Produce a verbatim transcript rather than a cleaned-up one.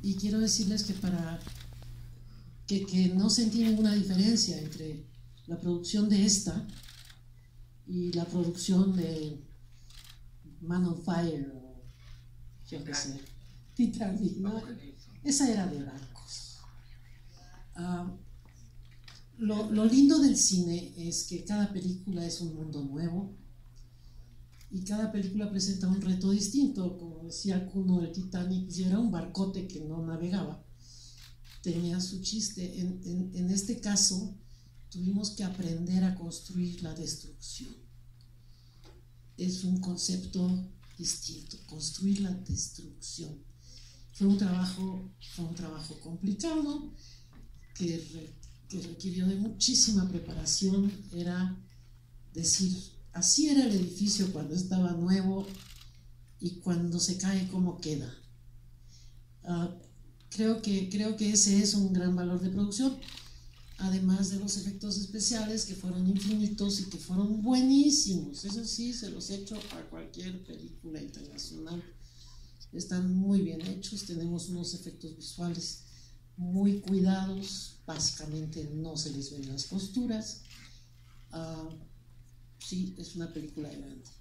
y quiero decirles que para que, que no sentí ninguna diferencia entre la producción de esta y la producción de Man on Fire o yo qué sé, Titanic, ¿no? Esa era de barcos. Uh, lo, lo lindo del cine es que cada película es un mundo nuevo y cada película presenta un reto distinto. Como decía Kuno, el Titanic si era un barcote que no navegaba, tenía su chiste. En, en, en este caso tuvimos que aprender a construir la destrucción. Es un concepto distinto, construir la destrucción. Fue un trabajo, fue un trabajo complicado que, re, que requirió de muchísima preparación. Era decir, así era el edificio cuando estaba nuevo y cuando se cae, ¿cómo queda? Uh, creo que, creo que ese es un gran valor de producción, además de los efectos especiales que fueron infinitos y que fueron buenísimos. Eso sí, se los echo a cualquier película internacional. Están muy bien hechos, tenemos unos efectos visuales muy cuidados, básicamente no se les ven las costuras. Uh, sí, es una película grande.